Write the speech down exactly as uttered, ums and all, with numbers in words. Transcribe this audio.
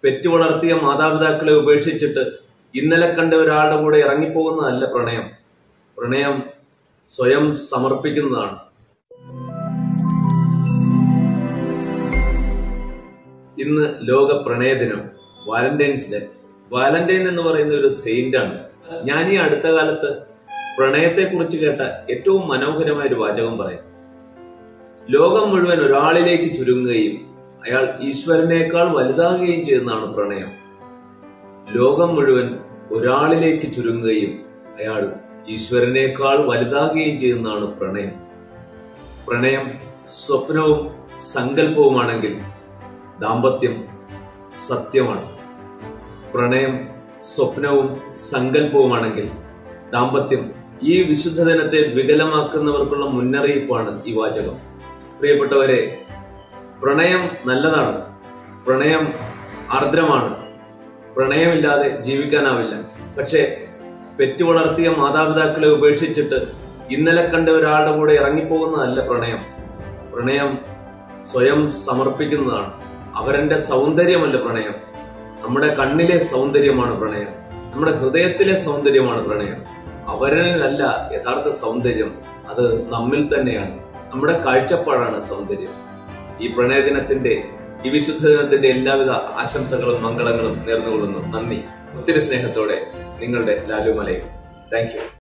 പെറ്റു വളർത്തിയ മാതാപിതാക്കളെ ഉപേക്ഷിച്ചിട്ട് ഇന്നലെ കണ്ട ഒരാളുടെ കൂടെ ഇറങ്ങിപ്പോകുന്നതല്ല പ്രണയം. പ്രണയം സ്വയം സമർപ്പിക്കുന്നതാണ്. ഇന്ന് ലോക പ്രണയ ദിനം, വാലന്റൈൻസ് ഡേ. വാലന്റൈൻ എന്ന് പറയുന്ന ഒരു സെയിന്റ് ആണ്. ഞാൻ ഈ അടുത്ത കാലത്ത് പ്രണയത്തെ കുറിച്ച് കേട്ട ഏറ്റവും മനോഹരമായ ഒരു വാചകം പറയാം. ലോകം മുഴുവൻ ഒരാളിലേക്ക് ചുരുങ്ങുകയും അയാൾ ഈശ്വരനേക്കാൾ വലുതാകുകയും ചെയ്യുന്നതാണ് പ്രണയം. ലോകം മുഴുവൻ ഒരാളിലേക്ക് ചുരുങ്ങുകയും അയാൾ ഈശ്വരനേക്കാൾ വലുതാകുകയും ചെയ്യുന്നതാണ് പ്രണയം. പ്രണയം സ്വപ്നവും സങ്കല്പവുമാണെങ്കിൽ ദാമ്പത്യം സത്യമാണ്. പ്രണയം സ്വപ്നവും സങ്കല്പവുമാണെങ്കിൽ ദാമ്പത്യം ഈ വിശുദ്ധ ദിനത്തെ വികലമാക്കുന്നവർക്കുള്ള മുന്നറിയിപ്പാണ് ഈ വാചകം. പ്രിയപ്പെട്ടവരെ, പ്രണയം നല്ലതാണ്. പ്രണയം ആർദ്രമാണ്. പ്രണയമില്ലാതെ ജീവിക്കാനാവില്ല. പക്ഷേ പെറ്റു വളർത്തിയ മാതാപിതാക്കളെ ഉപേക്ഷിച്ചിട്ട് ഇന്നലെ കണ്ട ഒരാളുടെ കൂടെ ഇറങ്ങിപ്പോകുന്നതല്ല പ്രണയം. പ്രണയം സ്വയം സമർപ്പിക്കുന്നതാണ്. അവരന്റെ സൗന്ദര്യമല്ല പ്രണയം. നമ്മുടെ കണ്ണിലെ സൗന്ദര്യമാണ് പ്രണയം. നമ്മുടെ ഹൃദയത്തിലെ സൗന്ദര്യമാണ് പ്രണയം. അവരിലല്ല യഥാർത്ഥ സൗന്ദര്യം, അത് നമ്മിൽ തന്നെയാണ്. നമ്മുടെ കാഴ്ചപ്പാടാണ് സൗന്ദര്യം. ഈ പ്രണയദിനത്തിന്റെ, ഈ വിശുദ്ധ ദിനത്തിന്റെ എല്ലാവിധ ആശംസകളും മംഗളങ്ങളും നേർന്നുകൊള്ളുന്നു. നന്ദി. ഒത്തിരി സ്നേഹത്തോടെ നിങ്ങളുടെ ലാലു മലയിൽ. Thank U.